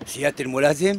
سيادة الملازم،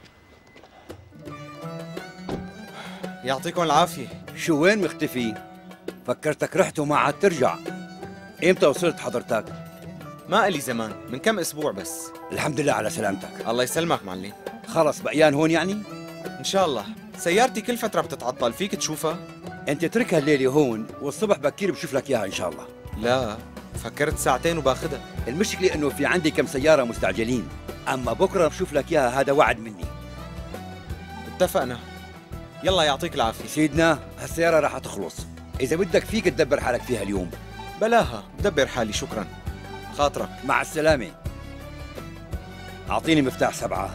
يعطيكم العافية. شو وين مختفي؟ فكرتك رحت وما عاد ترجع. امتى وصلت حضرتك؟ ما إلي زمان، من كم أسبوع بس. الحمد لله على سلامتك. الله يسلمك معلم. خلص بقيان هون يعني؟ إن شاء الله. سيارتي كل فترة بتتعطل، فيك تشوفها؟ انت اتركها الليلة هون والصبح بكير بشوف لك اياها ان شاء الله. لا، فكرت ساعتين وباخدها. المشكلة انه في عندي كم سيارة مستعجلين، اما بكرة بشوف لك اياها، هذا وعد مني. اتفقنا. يلا يعطيك العافية. سيدنا هالسيارة راح تخلص، إذا بدك فيك تدبر حالك فيها اليوم. بلاها، بدبر حالي، شكرا. خاطرك. مع السلامة. أعطيني مفتاح 7.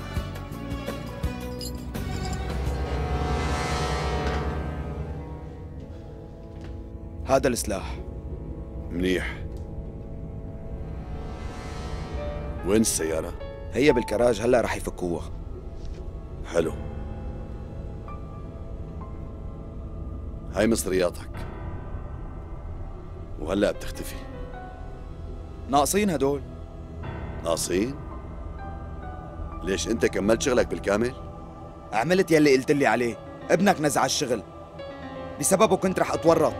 هذا السلاح. منيح. وين السيارة؟ هي بالكراج، هلا رح يفكوها. حلو. هاي مصرياتك، وهلأ بتختفي. ناقصين هدول. ناقصين؟ ليش انت كملت شغلك بالكامل؟ عملت يلي قلت لي عليه، ابنك نزع الشغل بسببه، كنت رح اتورط.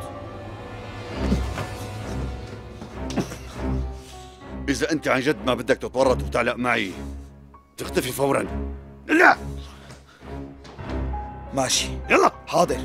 إذا أنت عن جد ما بدك تتورط وتعلق معي، تختفي فوراً. لا. ماشي. يلا. حاضر.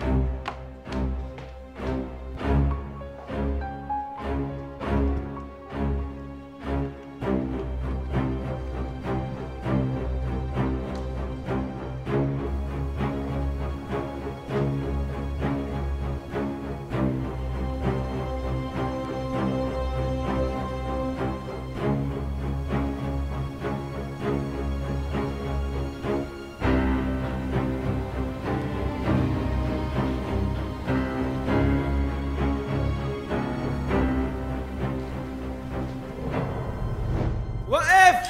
وقف!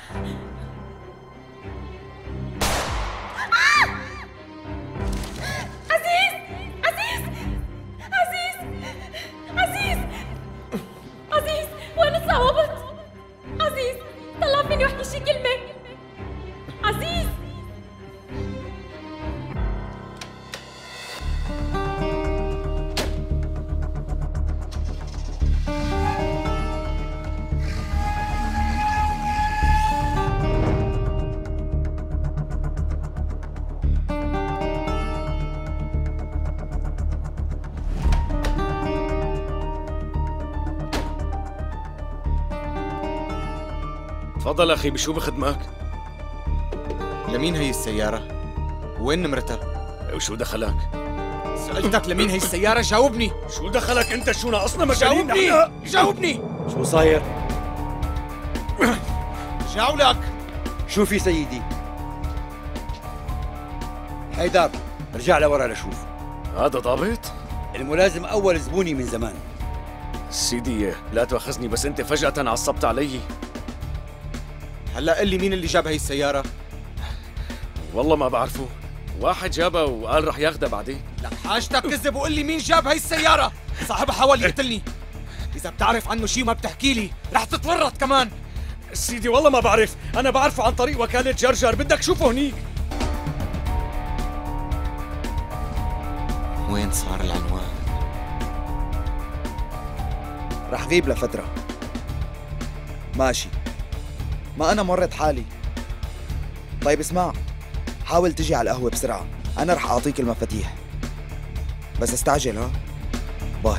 عزيز! عزيز! عزيز! عزيز! عزيز! وين تصاوبت؟ عزيز! طلع فيني واحكي شي كلمة. عزيز! تفضل أخي، بشو بخدمك؟ لمين هي السيارة؟ وين نمرتها؟ وشو دخلك؟ سألتك لمين هي السيارة، جاوبني. شو دخلك أنت؟ شو ناقصنا مجانين؟ جاوبني! جاوبني! شو صاير؟ جاولك. شو في سيدي؟ حيدر، رجع لورا لشوف. هذا ضابط؟ الملازم أول زبوني من زمان. سيدي لا تؤاخذني، بس أنت فجأة عصبت علي. هلا قل لي مين اللي جاب هي السيارة؟ والله ما بعرفه، واحد جابها وقال رح ياخدها بعدين. لك حاجتك كذب وقل لي مين جاب هي السيارة. صاحبها حاول يقتلني. إذا بتعرف عنه شيء ما بتحكي لي، رح تتورط كمان. سيدي والله ما بعرف، أنا بعرفه عن طريق وكالة جرجر، بدك شوفه هنيك. وين صار العنوان؟ رح غيب لفترة. ماشي، ما أنا مرت حالي. طيب اسمع، حاول تجي على القهوة بسرعة، أنا رح أعطيك المفاتيح، بس استعجل. ها، باي.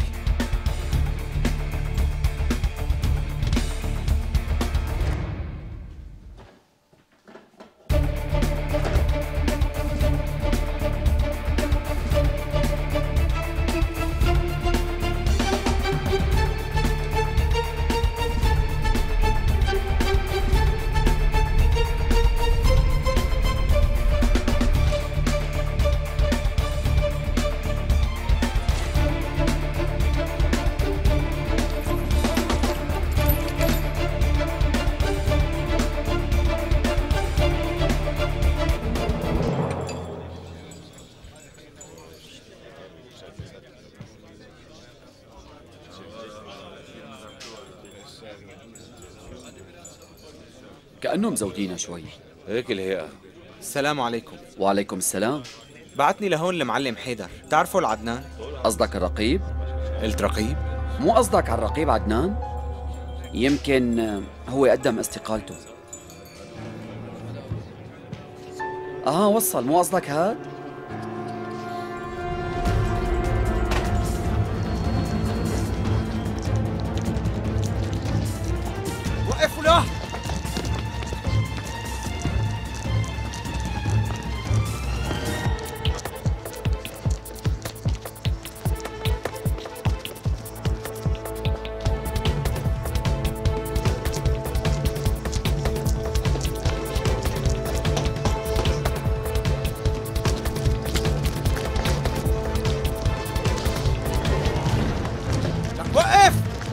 كأنهم مزودينا شوي. هيك الهيئة. السلام عليكم. وعليكم السلام. بعتني لهون المعلم حيدر، بتعرفوا العدنان؟ قصدك الرقيب؟ قلت رقيب؟ مو قصدك على الرقيب عدنان؟ يمكن هو قدم استقالته. وصل، مو قصدك هاد؟ وقفوا له! وقف!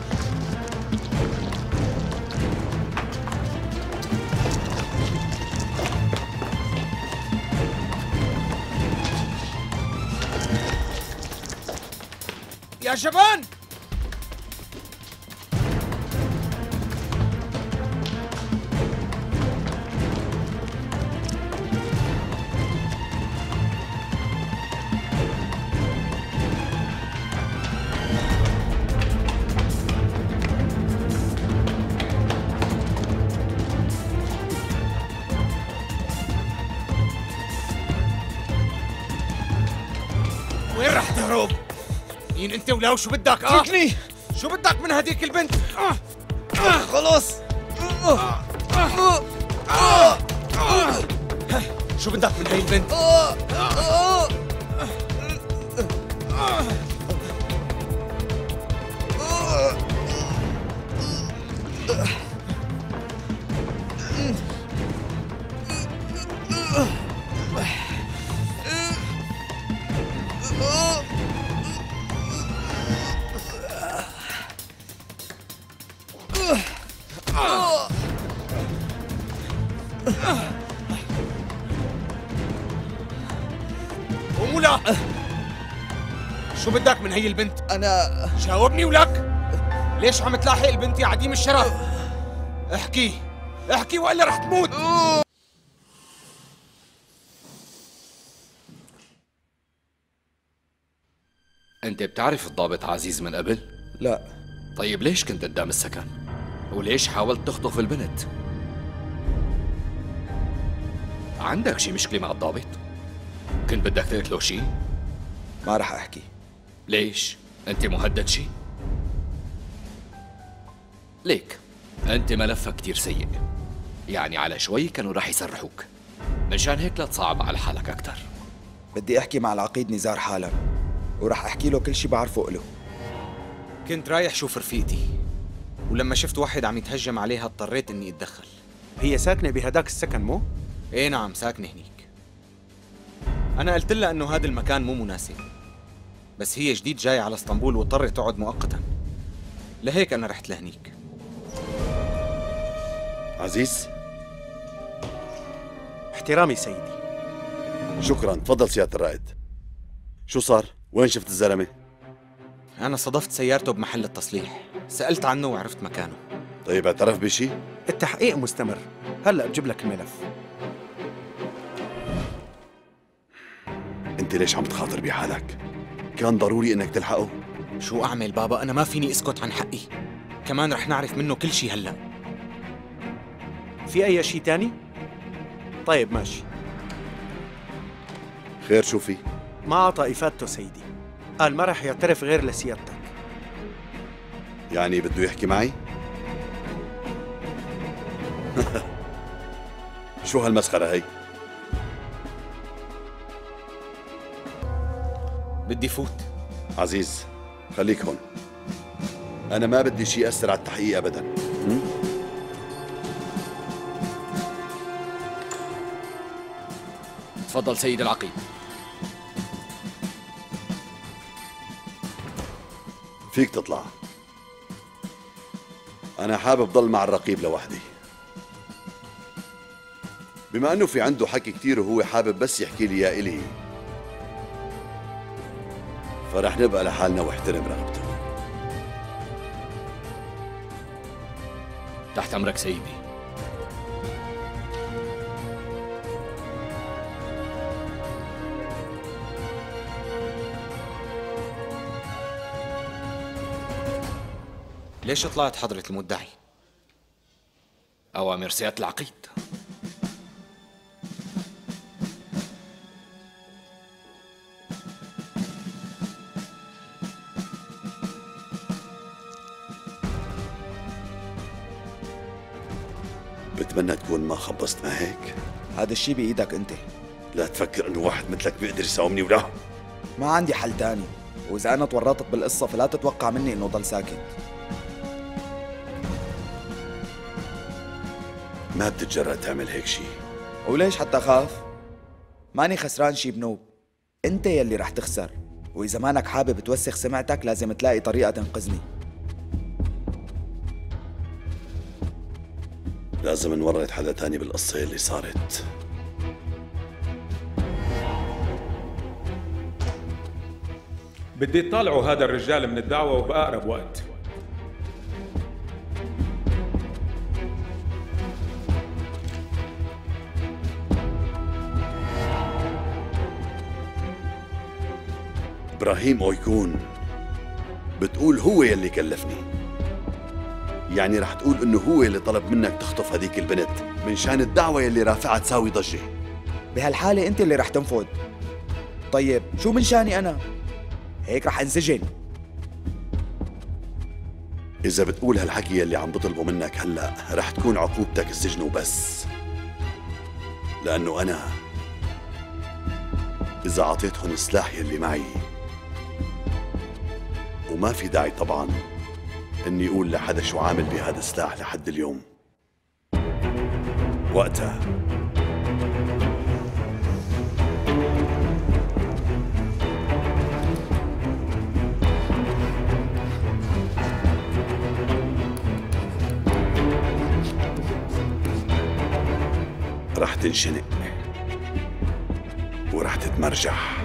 يا جبان! وين رح تهرب؟ مين انت ولا وشو بدك؟ اتركني! شو بدك من هديك البنت؟ خلص! شو بدك من هي البنت؟ ومولا شو بدك من هي البنت؟ أنا جاوبني ولك. ليش عم تلاحق البنت يا عديم الشرف؟ احكي احكي والا رح تموت. انت بتعرف الضابط عزيز من قبل؟ لا. طيب ليش كنت قدام السكن؟ وليش حاولت تخطف البنت؟ عندك شي مشكلة مع الضابط؟ كنت بدك تقتله شي؟ ما رح أحكي. ليش؟ انت مهدد شي؟ ليك انت ملفك كتير سيء، يعني على شوي كانوا رح يسرحوك، مشان هيك لا تصعب على حالك أكتر. بدي أحكي مع العقيد نزار حالا، ورح أحكي له كل شي بعرفه له. كنت رايح شوف رفيقتي، ولما شفت واحد عم يتهجم عليها اضطريت اني اتدخل. هي ساكنة بهداك السكن مو؟ ايه نعم ساكنة هنيك. انا قلت لها انه هذا المكان مو مناسب، بس هي جديد جاي على اسطنبول واضطرت تقعد مؤقتا، لهيك انا رحت لهنيك. عزيز، احترامي سيدي. شكرا. تفضل سيادة الرائد. شو صار؟ وين شفت الزلمة؟ انا صدفت سيارته بمحل التصليح، سألت عنه وعرفت مكانه. طيب اعترف بشي؟ التحقيق مستمر، هلأ بجيب لك الملف. انت ليش عم تخاطر بحالك؟ كان ضروري انك تلحقه؟ شو اعمل بابا؟ انا ما فيني اسكت عن حقي، كمان رح نعرف منه كل شي هلأ. في أي شيء تاني؟ طيب ماشي. خير شو في؟ ما أعطى إفادته سيدي، قال ما رح يعترف غير لسيادتك. يعني بده يحكي معي؟ شو هالمسخرة هي؟ بدي فوت. عزيز خليك هون، أنا ما بدي شيء يأثر على التحقيق أبداً. تفضل سيد العقيد. فيك تطلع. أنا حابب ضل مع الرقيب لوحدي، بما أنه في عنده حكي كتير وهو حابب بس يحكي لي يا إلي، فرح نبقى لحالنا واحترم رغبته. تحت أمرك سيدي. ليش طلعت حضرة المدعي؟ أوامر سيادة العقيد. بتمنى تكون ما خبصت، ما هيك؟ هذا الشي بإيدك أنت. لا تفكر إنه واحد مثلك بيقدر يساومني ولا. ما عندي حل تاني، وإذا أنا تورطت بالقصة فلا تتوقع مني إنه ضل ساكت. ما بتتجرأ تعمل هيك شي. وليش حتى أخاف؟ ماني خسران شي بنوب، أنت يلي رح تخسر، وإذا مانك حابب توسخ سمعتك لازم تلاقي طريقة تنقذني. لازم نورط حدا تاني بالقصة اللي صارت. بدي تطالعوا هذا الرجال من الدعوة وبأقرب وقت. إبراهيم أويكون بتقول هو يلي كلفني، يعني رح تقول إنه هو اللي طلب منك تخطف هذيك البنت من شان الدعوة يلي رافعها تساوي ضجة. بهالحالة أنت اللي رح تنفذ. طيب شو من شاني أنا؟ هيك رح انسجن. إذا بتقول هالحكي يلي عم بطلبه منك هلأ رح تكون عقوبتك السجن وبس، لأنه أنا إذا عطيتهم السلاح يلي معي، وما في داعي طبعاً إني أقول لحدا شو عامل بهذا السلاح لحد اليوم، وقتها رح تنشنق ورح تتمرجح.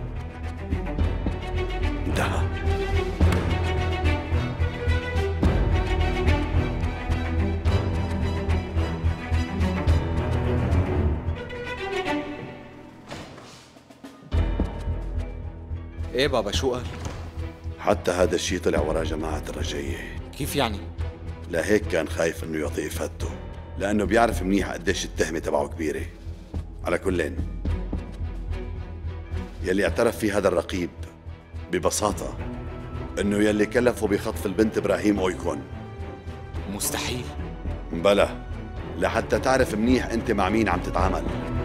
انتهى. ايه بابا شو قال؟ حتى هذا الشيء طلع ورا جماعة الرجية. كيف يعني؟ لهيك كان خايف انه يعطي افادته، لانه بيعرف منيح قديش التهمة تبعه كبيرة. على كلين يلي اعترف فيه هذا الرقيب ببساطة انه يلي كلفه بخطف البنت ابراهيم اويكون. مستحيل. بلا، لحتى تعرف منيح انت مع مين عم تتعامل.